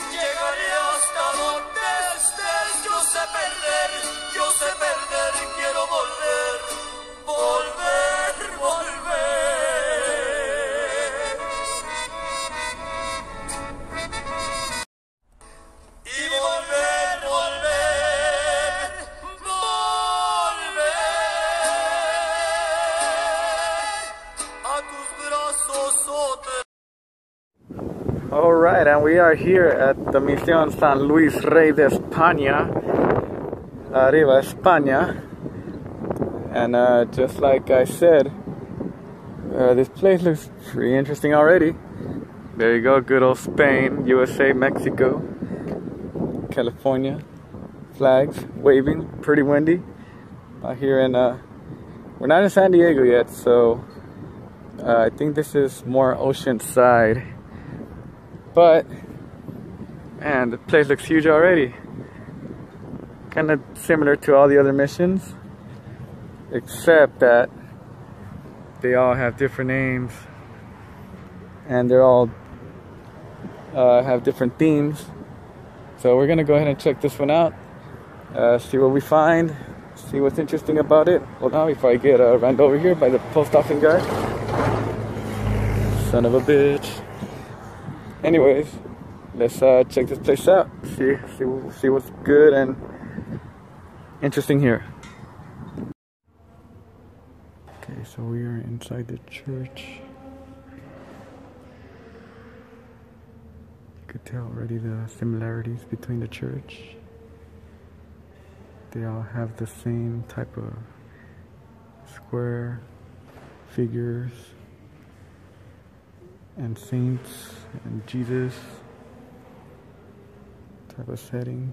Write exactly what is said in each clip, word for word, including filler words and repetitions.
Llegaré hasta donde estés. Yo sé perder, yo sé perder. Quiero volver, volver, volver. Y volver, volver, volver a tus brazos otra. All right, and we are here at the Misión San Luis Rey de España, arriba España, and uh, just like I said, uh, this place looks pretty interesting already. There you go, good old Spain, U S A, Mexico, California, flags waving, pretty windy. Out here in, uh, we're not in San Diego yet, so uh, I think this is more oceanside. But, man, the place looks huge already. Kind of similar to all the other missions, except that they all have different names and they're all uh, have different themes. So we're gonna go ahead and check this one out, uh, see what we find, see what's interesting about it. Hold on before I get uh, ran over here by the post office guy. Son of a bitch. Anyways, let's uh, check this place out. See, see, see what's good and interesting here. Okay, so we are inside the church. You could tell already the similarities between the church. They all have the same type of square figures and saints and Jesus type of settings.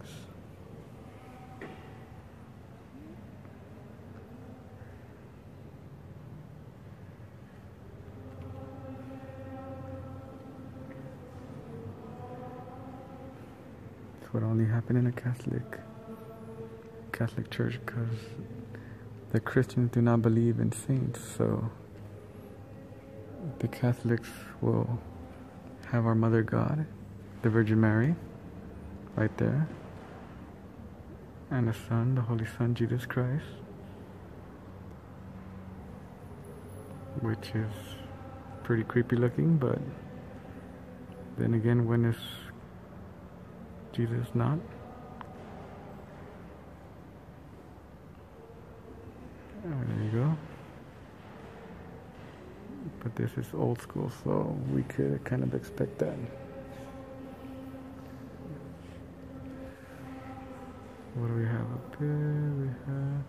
This would only happen in a Catholic Catholic church because the Christians do not believe in saints, so the Catholics will have our Mother God, the Virgin Mary, right there, and the Son, the Holy Son, Jesus Christ, which is pretty creepy looking, but then again, when is Jesus not? Oh, there you go. But this is old school, so we could kind of expect that. What do we have up here? We have...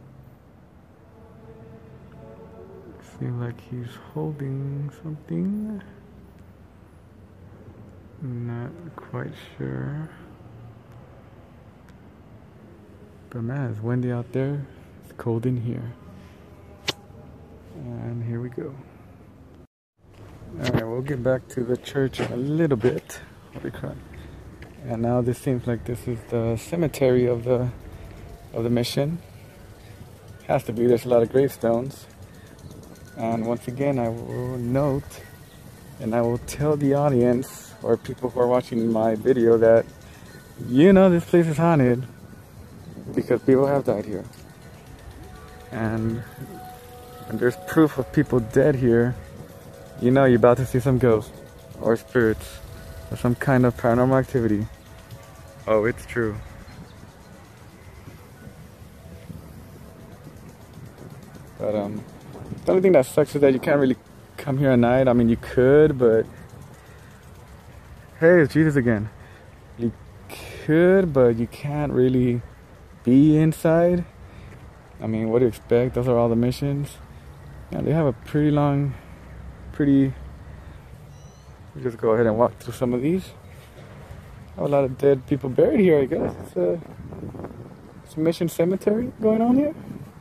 Seems like he's holding something. Not quite sure. But man, it's windy out there. It's cold in here. And here we go. Alright, we'll get back to the church in a little bit. Holy crap. And now this seems like this is the cemetery of the of the mission. Has to be, there's a lot of gravestones. And once again, I will note and I will tell the audience or people who are watching my video that, you know, this place is haunted because people have died here. And when there's proof of people dead here, you know you're about to see some ghosts or spirits or some kind of paranormal activity. Oh, it's true. But um, the only thing that sucks is that you can't really come here at night. I mean, you could, but hey, it's Jesus again. You could, but you can't really be inside. I mean, what do you expect? Those are all the missions. Yeah, they have a pretty long, pretty... We'll just go ahead and walk through some of these. A lot of dead people buried here, I guess. It's a, it's a mission cemetery going on here.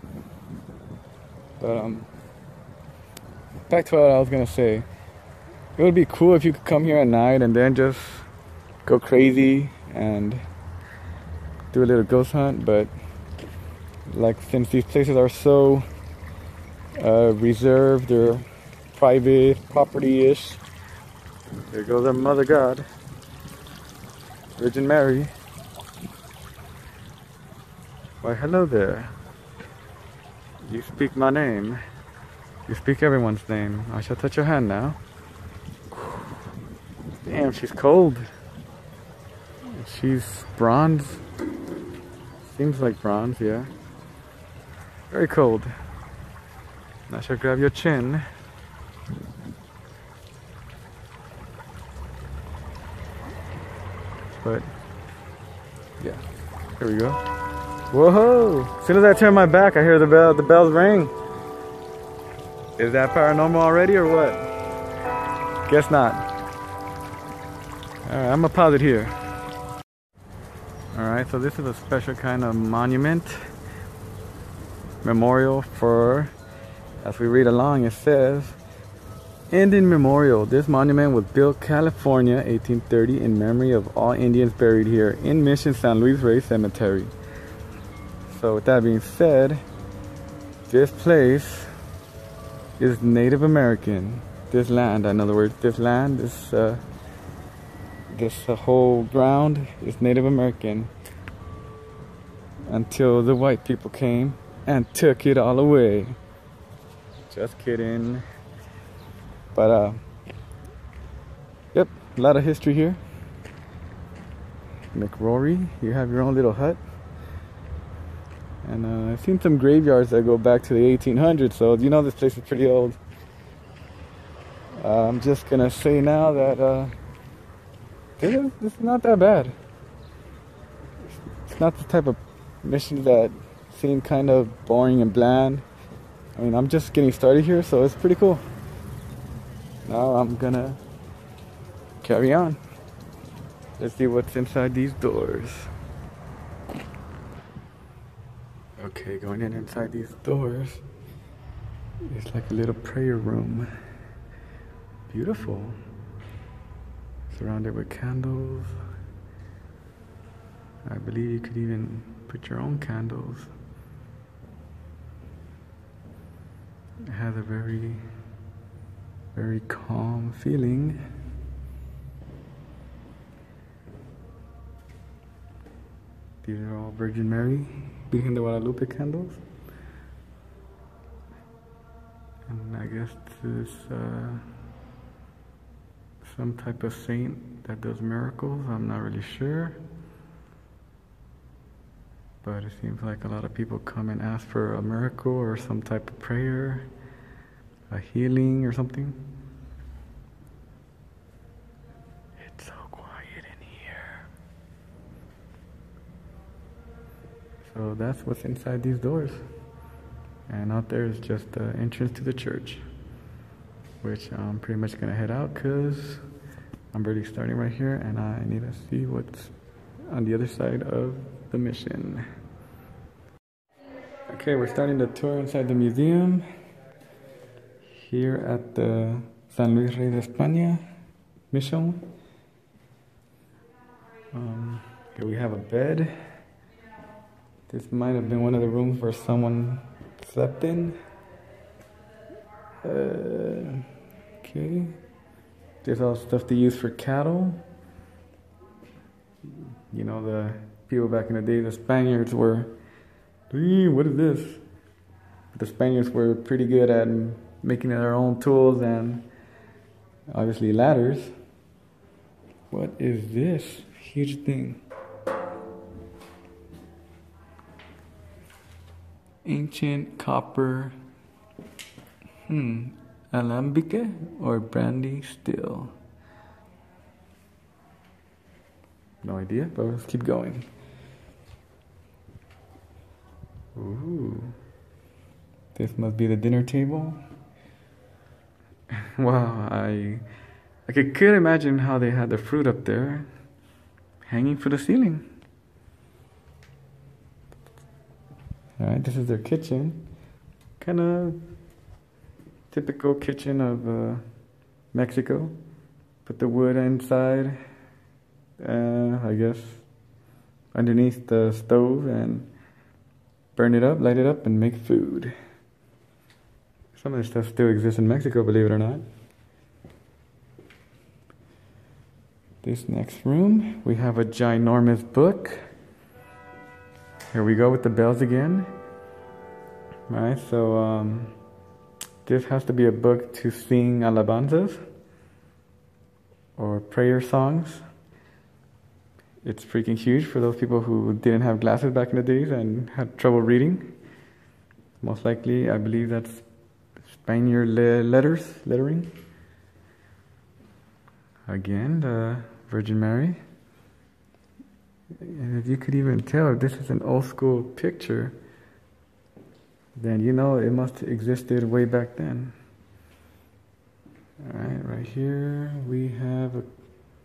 But um, back to what I was gonna say. It would be cool if you could come here at night and then just go crazy and do a little ghost hunt. But like, since these places are so uh, reserved, they're private property-ish. There goes our Mother God. Virgin Mary. Why, hello there. You speak my name. You speak everyone's name. I shall touch your hand now. Damn, she's cold. She's bronze. Seems like bronze, yeah. Very cold. I shall grab your chin. But, yeah. Here we go. Whoa! As soon as I turn my back, I hear the bell. The bells ring. Is that paranormal already or what? Guess not. Alright, I'm gonna pause it here. Alright, so this is a special kind of monument. Memorial for, as we read along, it says, Indian Memorial. This monument was built California, eighteen thirty, in memory of all Indians buried here in Mission San Luis Rey Cemetery. So with that being said, this place is Native American. This land, in other words, this land, this uh, this uh, whole ground is Native American until the white people came and took it all away. Just kidding. But uh, yep, a lot of history here. McRory, you have your own little hut. And uh, I've seen some graveyards that go back to the eighteen hundreds, so you know this place is pretty old. Uh, I'm just gonna say now that uh, this, is, this is not that bad. It's not the type of mission that seem kind of boring and bland. I mean, I'm just getting started here, so it's pretty cool. Now I'm gonna carry on. Let's see what's inside these doors. Okay, going in inside these doors, it's like a little prayer room. Beautiful. Surrounded with candles. I believe you could even put your own candles. It has a very, very calm feeling. These are all Virgin Mary behind the Guadalupe candles. And I guess this is uh, some type of saint that does miracles. I'm not really sure. But it seems like a lot of people come and ask for a miracle or some type of prayer, a healing or something. It's so quiet in here. So that's what's inside these doors. And out there is just the entrance to the church, which I'm pretty much gonna head out because I'm already starting right here and I need to see what's on the other side of the mission. Okay, we're starting the tour inside the museum here at the San Luis Rey de España mission. Um, here we have a bed. This might have been one of the rooms where someone slept in. Uh, okay. There's all stuff they use for cattle. You know, the people back in the day, the Spaniards were, what is this? The Spaniards were pretty good at making their own tools and obviously ladders. What is this huge thing? Ancient copper, hmm, alambique or brandy still. No idea, but let's keep going. Ooh, this must be the dinner table. Wow, I, I could, could imagine how they had the fruit up there, hanging from the ceiling. All right, this is their kitchen. Kind of typical kitchen of uh, Mexico. Put the wood inside, uh, I guess, underneath the stove and burn it up, light it up, and make food. Some of this stuff still exists in Mexico, believe it or not. This next room, we have a ginormous book. Here we go with the bells again. Alright, so um, this has to be a book to sing alabanzas or prayer songs. It's freaking huge for those people who didn't have glasses back in the days and had trouble reading. Most likely, I believe that's Spaniard le- letters, lettering. Again, the Virgin Mary. And if you could even tell if this is an old school picture, then you know it must have existed way back then. Alright, right here we have a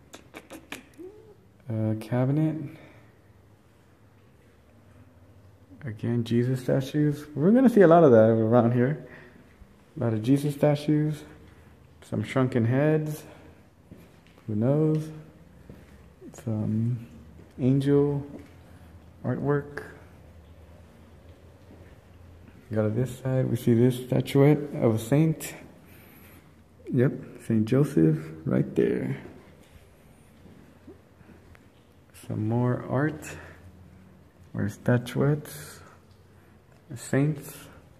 Uh, cabinet. Again, Jesus statues. We're going to see a lot of that around here. A lot of Jesus statues. Some shrunken heads. Who knows? Some angel artwork. Got on this side, we see this statuette of a saint. Yep, Saint Joseph right there. Some more art, or statuettes, saints,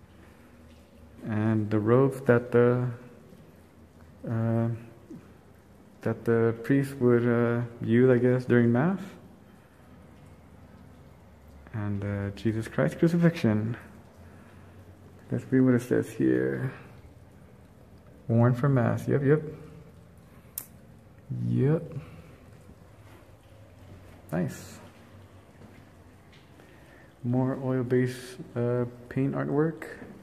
and the robes that the uh, that the priest would uh, use, I guess, during Mass, and uh, Jesus Christ crucifixion. Let's read what it says here. Worn for Mass. Yep, yep, yep. Nice. More oil-based uh, paint artwork.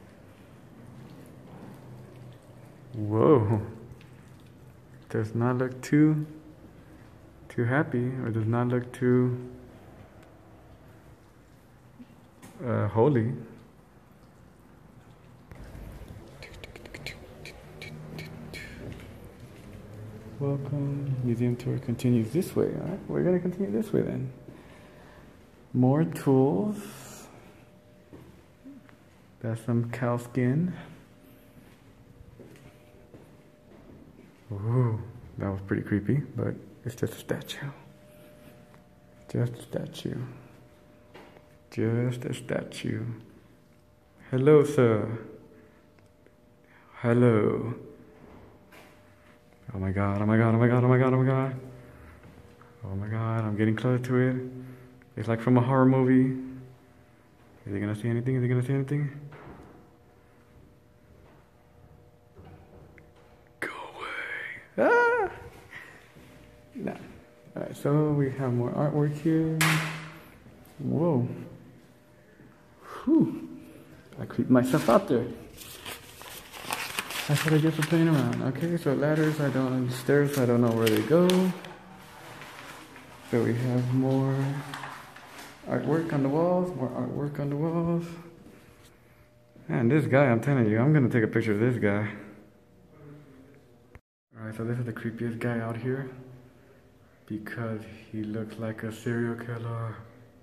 Whoa. Does not look too too happy, or does not look too uh, holy. Welcome. Museum tour continues this way. All right, we're going to continue this way then. More tools. That's some cow skin. Ooh, that was pretty creepy, but it's just a statue. Just a statue. Just a statue. Hello, sir. Hello. Oh my god, oh my god, oh my god, oh my god, oh my god. Oh my god, I'm getting close to it. It's like from a horror movie. Is he gonna see anything? Is he gonna see anything? Go away. Ah! No. Alright, so we have more artwork here. Whoa. Whew. I creeped myself out there. That's what I get for playing around. Okay, so ladders, I don't, stairs, I don't know where they go. So we have more artwork on the walls, more artwork on the walls. And this guy, I'm telling you, I'm gonna take a picture of this guy. Alright, so this is the creepiest guy out here because he looks like a serial killer.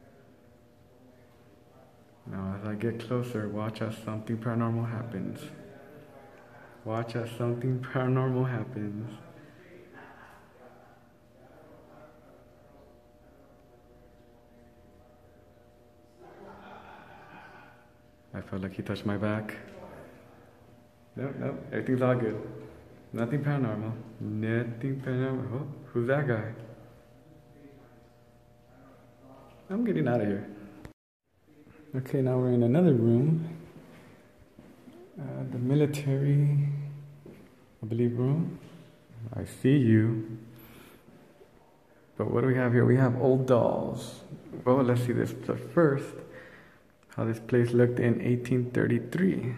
Now, as I get closer, watch as something paranormal happens. Watch as something paranormal happens. I felt like he touched my back. Nope, nope, everything's all good. Nothing paranormal. Nothing paranormal. Oh, who's that guy? I'm getting out of here. Okay, now we're in another room. Uh, the military, I believe, room. I see you. But what do we have here? We have old dolls. Well, let's see this first. How this place looked in eighteen thirty-three.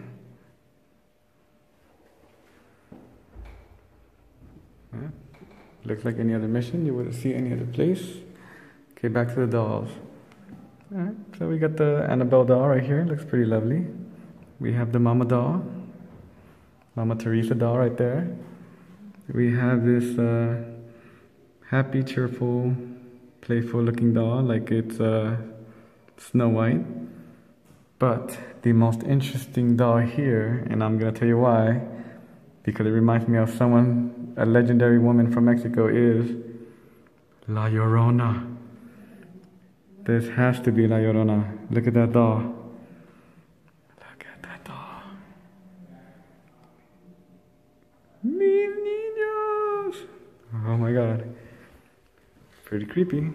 Yeah. Looks like any other mission. You wouldn't see any other place. Okay, back to the dolls. Alright, so we got the Annabelle doll right here. Looks pretty lovely. We have the Mama doll, Mama Teresa doll right there. We have this uh, happy, cheerful, playful looking doll like it's uh, Snow White. But the most interesting doll here, and I'm going to tell you why, because it reminds me of someone, a legendary woman from Mexico, is La Llorona. This has to be La Llorona. Look at that doll. Look at that doll. Mis niños. Oh my god. Pretty creepy.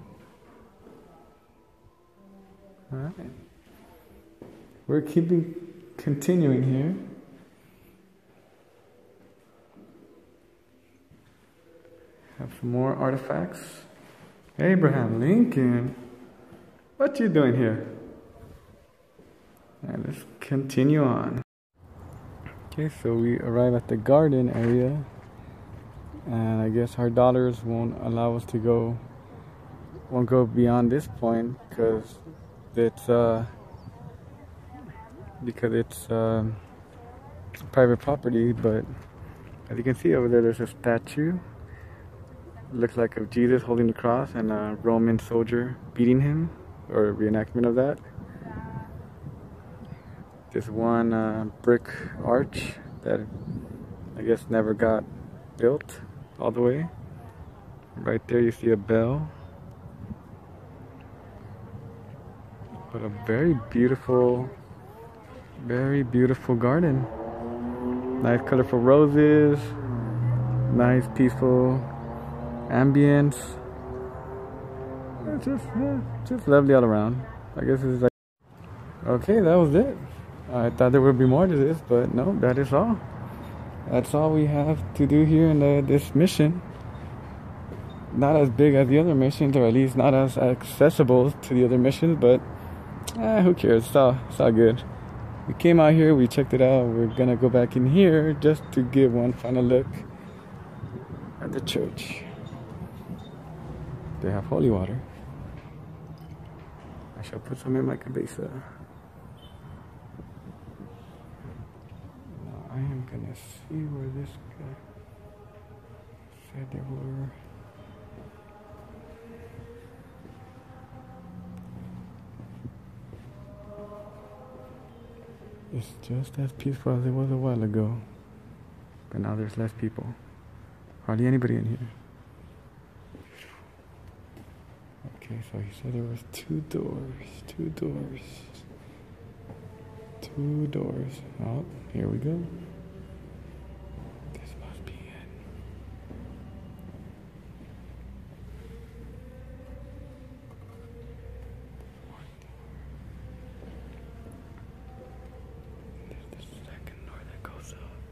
Alright. We're keeping continuing here. Have some more artifacts. Abraham Lincoln. What you doing here? Alright, let's continue on. Okay, so we arrive at the garden area. And I guess our daughters won't allow us to go, won't go beyond this point because it's, uh, because it's uh, private property. But as you can see over there, there's a statue. Looks like of Jesus holding the cross and a Roman soldier beating him, or a reenactment of that. This one uh, brick arch that I guess never got built all the way. Right there you see a bell. But a very beautiful, very beautiful garden. Nice colorful roses, nice peaceful ambience. It's just, yeah, just lovely all around. I guess it's like, okay, that was it. I thought there would be more to this, but no, that is all. That's all we have to do here in the, this mission. Not as big as the other missions, or at least not as accessible to the other missions, but eh, who cares? It's all, it's all good. We came out here, we checked it out. We're gonna go back in here just to give one final look at the church. They have holy water. I shall put some in my cabeza. Now I am gonna see where this guy said there were. It's just as peaceful as it was a while ago. But now there's less people. Hardly anybody in here. Okay, so he said there was two doors, two doors, two doors. Oh, here we go. This must be it. One door. There's the second door that goes up.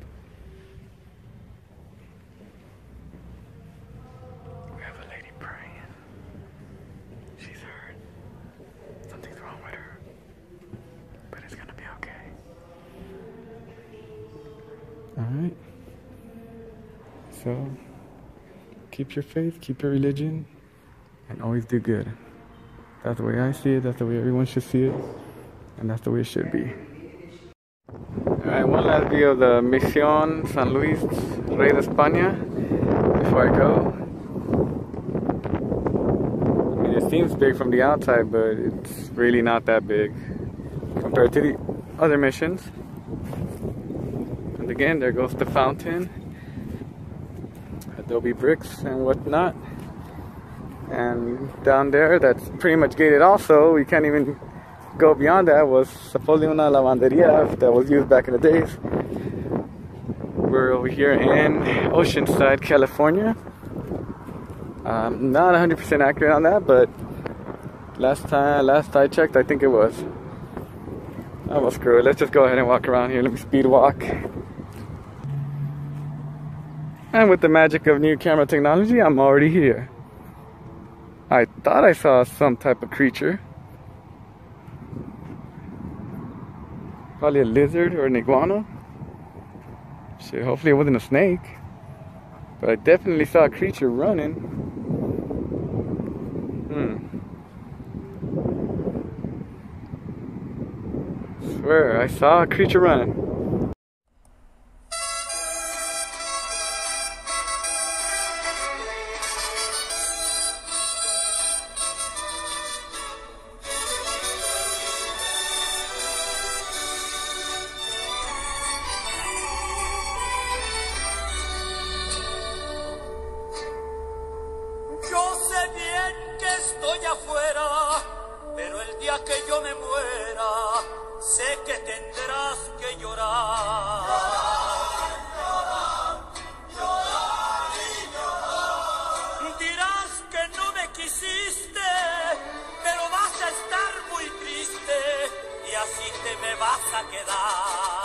We have a lady praying. She's hurt. Something's wrong with her. But it's gonna be okay. Alright. So, keep your faith, keep your religion, and always do good. That's the way I see it, that's the way everyone should see it, and that's the way it should be. Alright, one last view of the Misión San Luis Rey de España before I go. It seems big from the outside, but it's really not that big compared to the other missions. And again, there goes the fountain, adobe bricks and whatnot. And down there, that's pretty much gated also. We can't even go beyond that. Was supposedly una lavanderia that was used back in the days. We're over here in Oceanside, California. Um, not one hundred percent accurate on that, but last time, last I checked, I think it was. Oh, well, screw it. Let's just go ahead and walk around here. Let me speed walk. And with the magic of new camera technology, I'm already here. I thought I saw some type of creature. Probably a lizard or an iguana. Shit, hopefully it wasn't a snake. But I definitely saw a creature running. Hmm. Swear, I saw a creature running. Yo sé estoy afuera, pero el día que yo me muera, sé que tendrás que llorar. Llorar, llorar, llorar y llorar. Dirás que no me quisiste, pero vas a estar muy triste y así te me vas a quedar.